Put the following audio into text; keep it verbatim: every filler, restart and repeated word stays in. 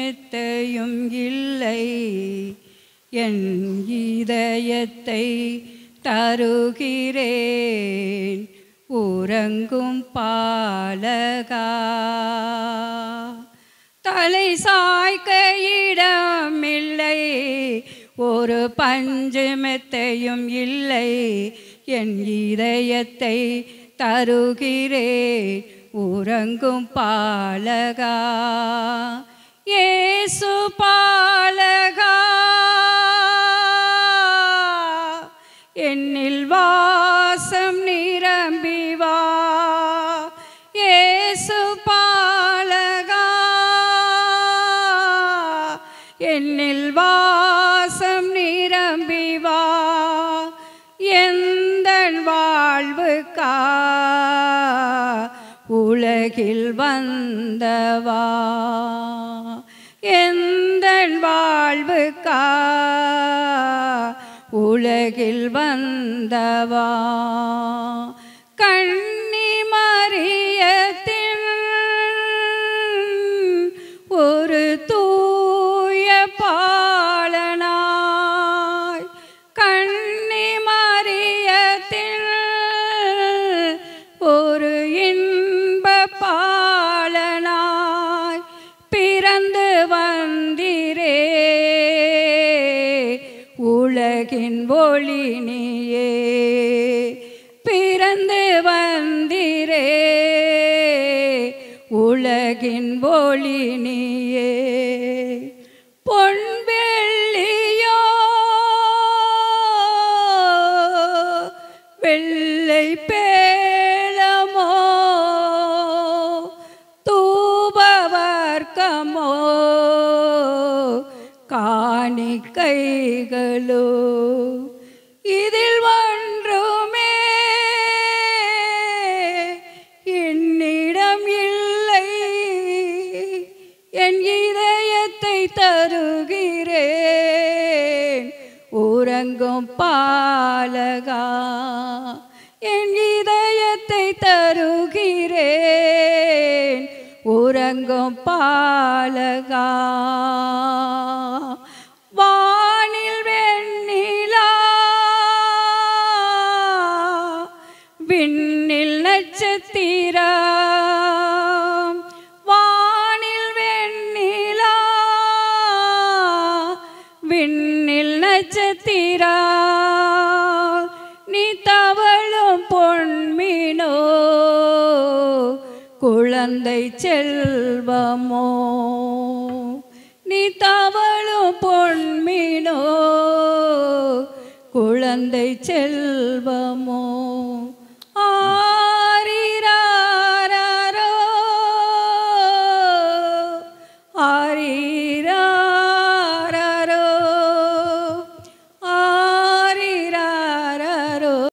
மெத்தையும் இல்லை என் இதயத்தை தருகிறேன் உறங்கும் பாலகா தலை சாய்க்க இடமில்லை ஒரு பஞ்சு மெத்தையும் இல்லை என் இதயத்தை தருகிறேன் உறங்கும் பாலகா இயேசு பாலகா என்னில் வாசம் நிரம்பி வா இயேசு பாலகா என்னில் வாசம் நிரம்பி வா எந்தன் வாழ்வுக்கா உலகில் வந்தவா எந்தன் வாழ்வுக்கா உலகில் வந்தவா கன்னி மரியத்தின் ஒரு தூய பாலனாய் கன்னி மரியத்தின் ஒரு இன்ப பாலனாய் பிறந்து வந்திரே உலகின் ஒளி நீயே பிறந்து வந்திரே உலகின் ஒளி நீயே பொன் வெள்ளியோ வெள்ளை பேளமோ தூபவர்க்கமோ காணிக்கைகளோ இதில் ஒன்றுமே என்னிடம் இல்லை என் இதயத்தை தருகிறேன் உறங்கும் பாலகா என் இதயத்தை தருகிறேன் உறங்கும் பாலகா வானில் வெண்ணிலா விண்ணில் நட்சத்திரம் வானில் வெண்ணிலா விண்ணில் நட்சத்திரம் நீ தவழும் பொன்மீனோ குழந்தை செல்வமோ நீ தவழும் பொன்மீனோ குழந்தை செல்வமோ